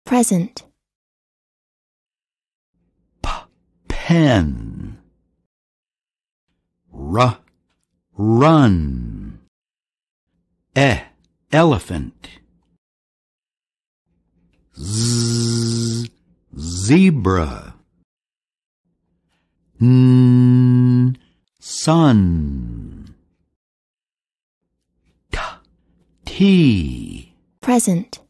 present. Pen. Run. Elephant. Zebra. Sun. Tea. Present.